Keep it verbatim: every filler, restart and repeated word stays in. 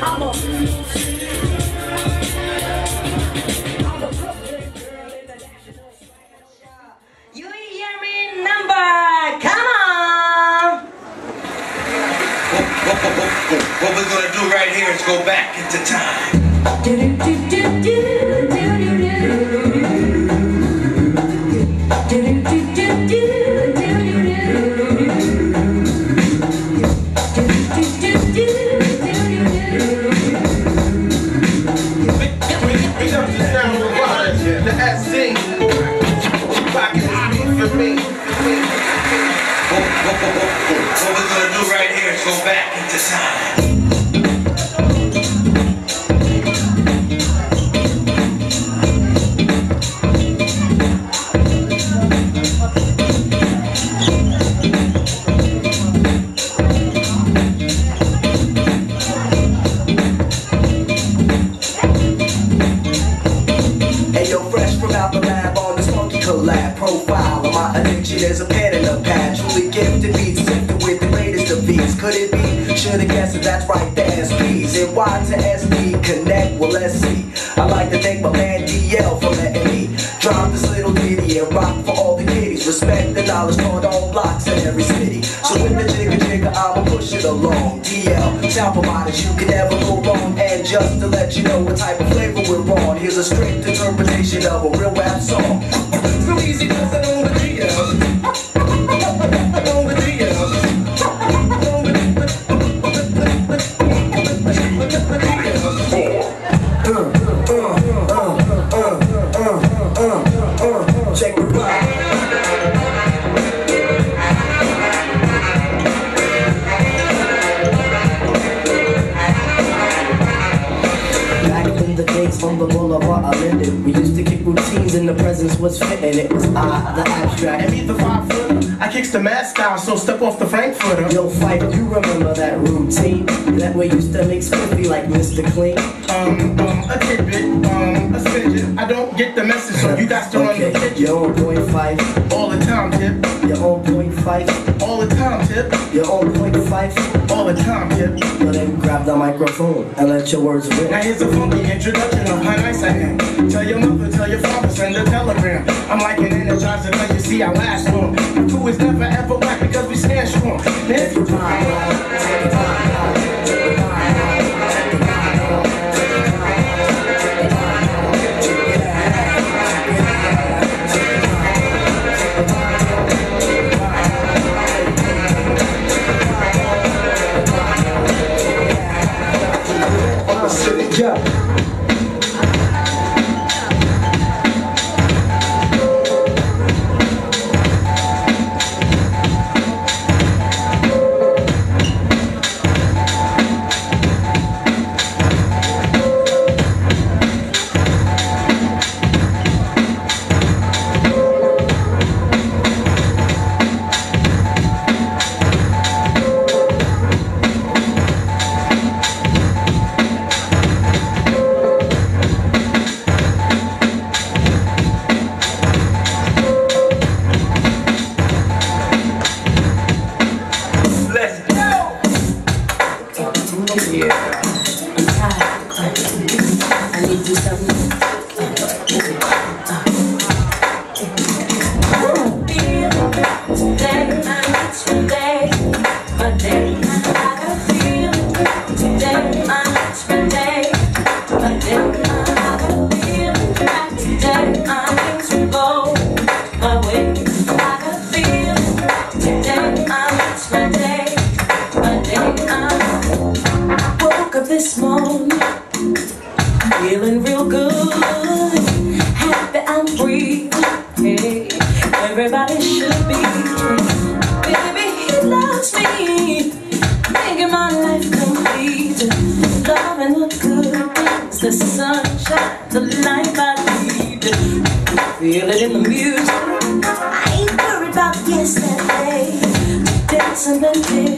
I'm a you hear me number, come on! What, what, what, what, what we're gonna do right here is go back into time. Do do do do do do do do do do do do What we're gonna do right here is go back into time. Hey yo, fresh from out the lab on this funky collab profile of my addiction is a pen and a pad. Truly gifted beats, sifted with the greatest of these. Could it be? Should've guessed it, that's right, there's P's. And Y to S D, connect, well let's see. I like to thank my man D L for letting me drop this little ditty and rock for all the kiddies. Respect the knowledge taught on blocks in every city. So with the jigger jigger, I'ma push it along. D L, sound providers, you can never go wrong. And just to let you know what type of flavor we're on, here's a strict interpretation of a real rap song. So easy cause I know the D L. I know the D L. Check the ride. On the boulevard I lived. We used to kick routines and the presence was fitting. It was I, the abstract. And me the five footer. I kicks the mad style, so step off the Frankfurter. Yo, Fife, you remember that routine? That way used to make Spiffy like Mister Clean. Um, um, a tidbit, um, a fidget. I don't get the message, so you got to run okay. the kitchen. Your own point five. All the time, tip. Your own point five. All the time, tip. Your own point five. All the time, tip. Well then grab the microphone and let your words rip. Now here's a funky introduction of how nice I am. Tell your mother, tell your father, send a telegram. I'm like an energizer cause you see I last long. The crew is never ever whack because we stand strong. There's your time. Yeah. This morning, feeling real good, happy I'm free. Hey, everybody should be. Baby, he loves me, making my life complete. Love and look good, it's the sunshine, the life I need. Feel it in the music. I ain't worried about yesterday. Dancing and dancing.